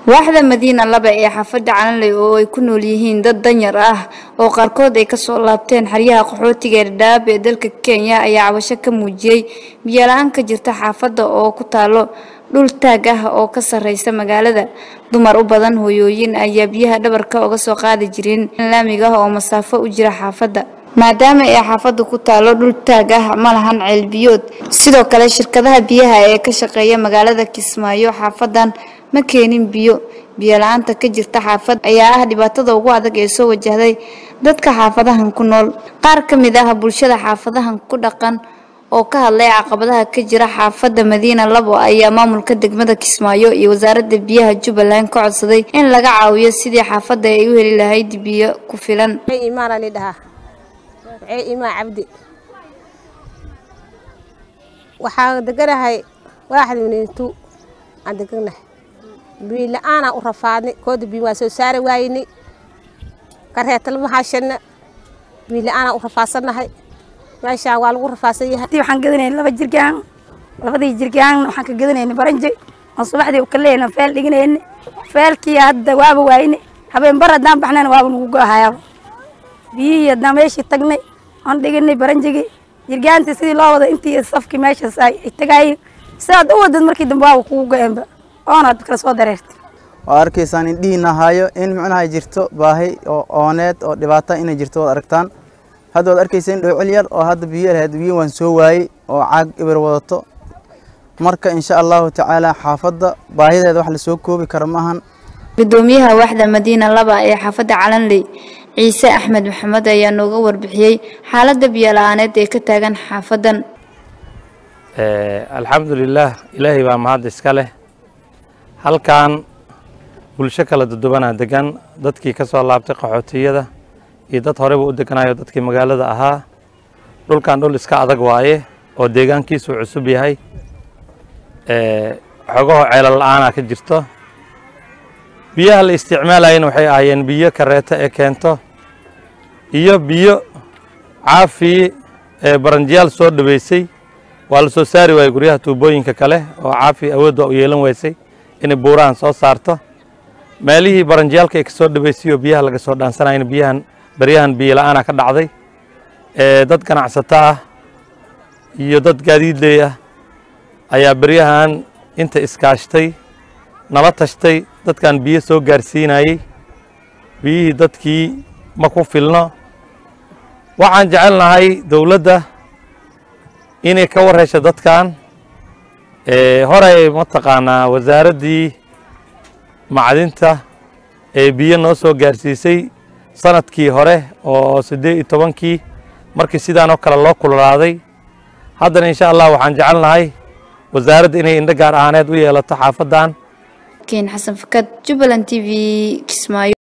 waaxda Madiina laba ee xaafadda Calanley oo ay ku nool yihiin dad danyar ah oo qaarkood ay ka soo laabteen xeryaha qaxootiga ee Dadaab ee dalka Kenya ayaa cabasho ka muujiyay biyo la'aan ka jirta xaafadda oo ku taalo dhul taag ah oo ka sareysa magaalada. Dumar u badan hooyooyin ayaa biyaha dhabarka uga soo qaadi jireen laamiga oo masaafo u jira xaafadda, maadaama ay xaafaddu ku taalo dhul taag ah ma lahan ceel biyood. Sidoo kale shirkadaha biyaha ee ka shaqeeya magaalada Kismaayo xaafadan ma keenin biyo la'aanta ka jirta xaafad ayaa ah dhibaatada ugu adag ee soo wajahday dadka xaafadahan ku nool. Qaar ka mid ah bulshada xaafadahan ku dhaqan oo ka hadlay caqabadaha ka jira xaafadda Madiina labo ayaa maamulka degmada Kismaayo iyo wasaaradda biyaha Jubbaland ka codsaday in laga caawiyo sidii xaafadda ay u heli lahayd biyo ku filan. cabdi waxaan deganahay waaxda Madiintu aan deganahay biyo la'aan u rafaadnay kooda biyo waa soo saari waayni kareetal ma haashana biyo la'aan u rafaasanahay meesha waa lagu rafaasan yahay. waxaan gadanaynaa labadii jirgaan waxaan ka gadanaynaa baranji oo subaxdii u kaleeyna feel dhiganayna feelkii hadda waaba waayni habeen bar hadaan baxnaan waaba nagu go'ahayaa biyo hadaan meeshii tagnay aan dhiganay baranjigi jirgaantii sidii loo wada intii safkii meeshaas ay tagay saad u wadad markii dambe waa ku go'eenba oonad kala soo dareertay oo arkaysaan indhiina hayo in macnaha jirto baahi oo ooneed oo dhibaato inay jirto wad aragtaan. hadda wad arkaysaan dhowcil yar oo hadda biyo lahayd biyo waan soo waayay oo caag ibir wadato. marka insha Allah tacaala xaafadda baahideeda wax la soo koobi karo maahan. Gudoomiyaha waaxda Madiina laba ee xaafadda Calanley Ciise Axmed Maxamed ayaa nooga warbixiyay xaaladda biyo la'aaneed ee ka taagan xaafadan. alxamdulillah ilaahay baa mahad iska leh. halkan bulsho kala dudubanaa degan dadkii ka soo laabtay qaxootiyada iyo dad horeba u deganayo dadkii magaalada ahaa. dhulkan dhul iska adag waaye oo deegaankiisu cusub yahay. xogaho ceelal la'aan ka jirto. biyaha la isticmaalayeen waxay ahaayeen biyo kareeta ee keento iyo biyo caafi baranjiyaal soo dhaweysay. waa la soo saari waayay guryaha tuubooyinka kale oo caafi awoodda u yeelan weysay inay buurahan soo saarto. meelihii baranjiyaalka ay ka soo dhaweysay oo biyaha laga soo dhaansanayeen baryahan biyo la'aan ka dhacday. dad ganacsato ah iyo dad gaadiidley ah ayaa baryahan inta iskaashtay nala tashtay dadkan biyo soo gaarsiinayay. biyihii dadkii ma ku filno. waxaan jecelnahay dawladda inay ka warhesho dadkan. horey mataqaanaa wasaaraddii macdinta ee biyo noo soo gaarsiisay sanadkii hore oo 18 markii sidaan oo kale loo kululaaday. haddana insha Allah waxaan jecelnahay wasaaradda inay indho gaar ahaaneed u yeelato xaafadan. Keen Xasan Fakad, Jubbaland TV, Kismaayo.